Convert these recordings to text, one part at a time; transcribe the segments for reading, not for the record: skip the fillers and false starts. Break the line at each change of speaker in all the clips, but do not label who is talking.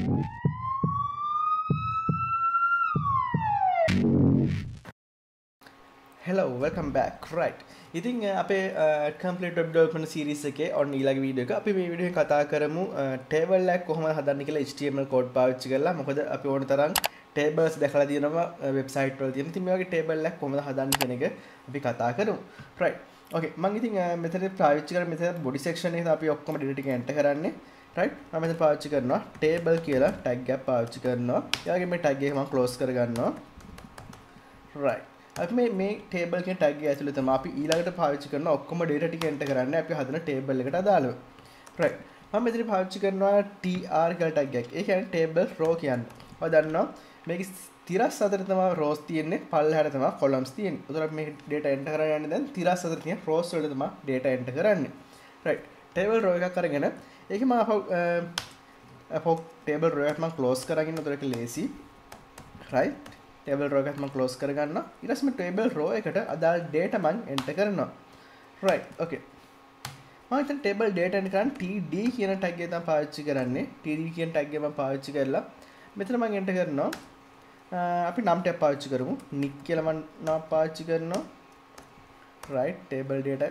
Hello, welcome back. Right. ඉතින් අපේ complete web development series එකේ on ඊළඟ වීඩියෝ එක අපි මේ වීඩියෝ එකෙන් කතා කරමු table එකක් කොහොමද හදන්න කියලා HTML code පාවිච්චි කරලා. මොකද අපි ඕන තරම් tables දැකලා තියෙනවා website වල තියෙන. ඉතින් මේ වගේ table එකක් කොහොමද හදන්න කියන එක අපි කතා කරමු. Right. Okay. මම ඉතින් මෙතන පාවිච්චි කරන්නේ මෙතන body section එකේ අපි ඔක්කොම data ටික enter කරන්නේ. Right. මම මෙතන පාවිච්චි කරනවා table කියලා tag එකක් පාවිච්චි කරනවා. ඒ වගේම මේ tag එක මම close කරගන්නවා. Right. අපි මේ table එකේ tag එක ඇතුළේ තමයි අපි ඊළඟට පාවිච්චි කරන ඔක්කොම data ටික enter කරන්නේ අපි හදන table එකට අදාළව. right. මම මෙතන පාවිච්චි කරනවා tr කියලා tag එකක්. ඒ කියන්නේ table row කියන්නේ. ඔය දන්නවා මේක තිරස් අතර තමයි rows තියෙන්නේ, පල්ලෙහාට තමයි columns තියෙන්නේ. උතර අපි මේක data enter කරන්න යන්නේ දැන් තිරස් අතර තියෙන rows වලට තමයි data enter කරන්නේ. right. table row එකක් අරගෙන ඒක මම අපෝ table row එකක් මම close කරගෙන උතර ඒක lazy. right. table row එකත් මම close කරගන්නවා. ඊට පස්සේ මේ table row එකට අදාළ data මම enter කරනවා. right. okay. මම හිතන්නේ table data enter කරන් td කියන tag එක තමයි පාවිච්චි කරන්නේ. td කියන tag එක මම පාවිච්චි කරලා මෙතන මම enter කරනවා. අපි නම් ටැබ් පාවිච්චි කරමු. nick කියලා මම නම් පාවිච්චි කරනවා. right. table data.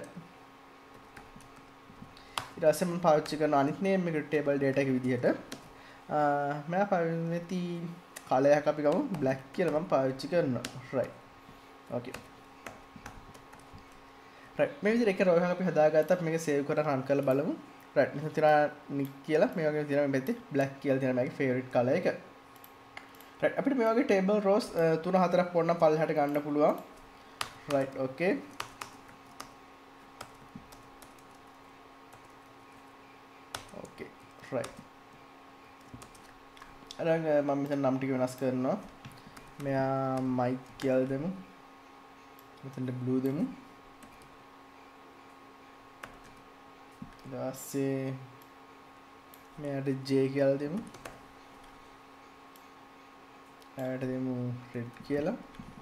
ඊට පස්සේ මම පාවිච්චි කරන අනිත් name එක table data එක විදිහට මම පාවිච්චි කලයක් අපි ගමු black කියලා මම පාවිච්චි කරනවා. right. okay. right. මේ විදිහට එක row එකක් අපි හදාගත්තා. අපි මේක save කරලා run කරලා බලමු. right. මෙතන තියෙනවා nick කියලා මේ වගේ තියෙනවා මේ පැත්තේ black කියලා තියෙනවා මගේ favorite color එක. right. අපිට මේ වගේ table rows 3-4ක් පොන්න පල්ලෙහාට ගන්න පුළුවන්. right. okay. okay. right. අරන් මම මෙතන නම් ටික වෙනස් කරනවා. මෙයා මයික් කියලා දෙමු. මෙතන බ්ලූ දෙමු. ඊට පස්සේ මෙයාට J කියලා දෙමු. එයාට දෙමු රෙඩ් කියලා.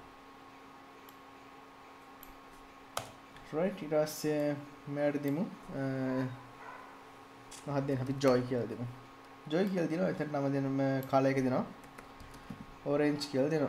right. ඊට පස්සේ මෙයාට දෙමු මහත් දෙන්න අපි joy කියලා දෙමු. joy කියලා දෙනවා. එතන නම දෙනම color එක දෙනවා. orange කියලා දෙනවා.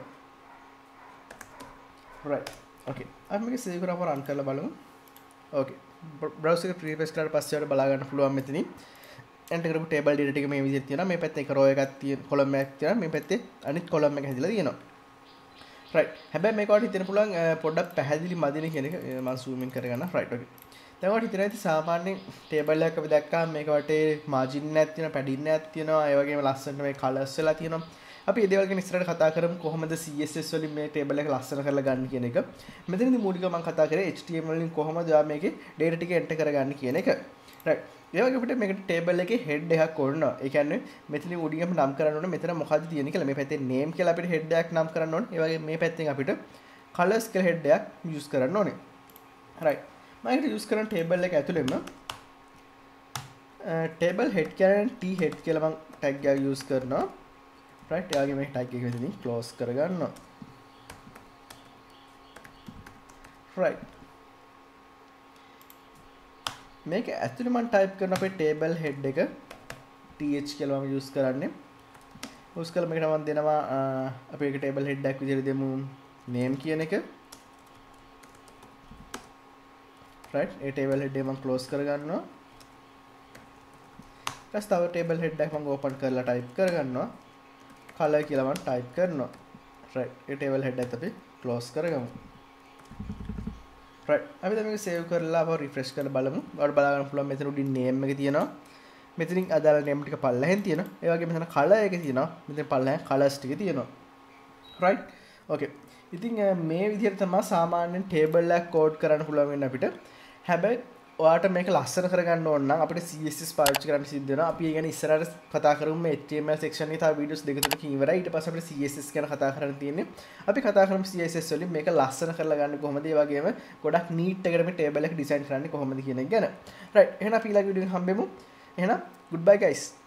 right. okay. අපි මේක save කරලා run කරලා බලමු. okay. browser එක refresh කරලා පස්සේ ඔයාලට බලා ගන්න පුළුවන් මෙතනින්. enter කරපු table data ටික මේ විදිහට තියෙනවා. මේ පැත්තේ එක row එකක් තියෙන column එකක් තියෙනවා. මේ පැත්තේ අනිත් column එක හැදිලා තියෙනවා. right. හැබැයි මේක ඔයාලට හිතෙන්න පුළුවන් පොඩ්ඩක් පැහැදිලි මදිනේ කියන එක මම zoom in කරගන්න. right. okay. දැන් ඔයාලට හිතෙනවා ඉතින් සාමාන්‍යයෙන් table එකක් අපි දැක්කම මේක වටේ margin එකක් තියෙනවා, padding එකක් තියෙනවා, ඒ වගේම ලස්සනට මේ colors වෙලා තියෙනවා. අපි මේ දේවල් ගැන ඉස්සරහට කතා කරමු කොහොමද CSS වලින් මේ table එක ලස්සන කරලා ගන්න කියන එක. මෙතනදී මූලිකව මම කතා කරේ HTML වලින් කොහොමද ඔයා මේකේ data ටික enter කරගන්න කියන එක. right. ඒ වගේ අපිට මේකට table එකේ head එකක් ඕනවා. ඒ කියන්නේ මෙතනින් උඩින් අපි නම් කරන්න ඕනේ මෙතන මොකද්ද තියෙන්නේ කියලා. මේ පැත්තේ name කියලා අපිට head එකක් නම් කරන්න ඕනේ. ඒ වගේ මේ පැත්තෙන් අපිට colors කියලා head එකක් use කරන්න ඕනේ. right. මම ඒකට use කරන table එක ඇතුළෙම table head කියන්නේ t head කියලා මම tag එක use කරනවා. right. ඒ වගේ මේ tag එක මෙතනින් close කරගන්නවා. right. මේක ඇතුළේ මම type කරන අපේ table head එක th කියලා මම use කරන්නේ. use කළා මේකට මම දෙනවා අපි ඒක table head එකක් විදිහට දෙමු name කියන එක. right. ඒ table head එක මම close කරගන්නවා. ඊට තව table head එකක් මම open කරලා type කරගන්නවා. color කියලා මම type කරනවා. right. ඒ table head එකත් අපි close කරගමු. right. අපි දැන් මේක save කරලා අපව refresh කරලා බලමු. ඔයාලට බලා ගන්න පුළුවන් මෙතන උඩින් name එක තියෙනවා. මෙතනින් අදාළ name ටික පල්ලෙහෙන් තියෙනවා. ඒ වගේම මෙතන color එක තියෙනවා. මෙතන පල්ලෙහෙන් colors ටික තියෙනවා. right. okay. ඉතින් මේ විදිහට තමයි සාමාන්‍යයෙන් table එකක් code කරන්න පුළුවන් වෙන්නේ අපිට. හැබැයි ඔයාට මේක ලස්සන කරගන්න ඕන නම් අපිට CSS පාවිච්චි කරන්න සිද්ධ වෙනවා. අපි ඒ ගැන ඉස්සරහට කතා කරමු මේ HTML section එකේ තව videos දෙක තුනකින් ඉවරයි. ඊට පස්සේ අපිට CSS ගැන කතා කරන්න තියෙන්නේ. අපි කතා කරමු CSS වලින් මේක ලස්සන කරලා ගන්න කොහොමද? ඒ වගේම ගොඩක් neat එකකට මේ table එක design කරන්නේ කොහොමද කියන එක ගැන. right. එහෙනම් අපි ඊළඟ video එකෙන් හම්බෙමු. එහෙනම් goodbye guys.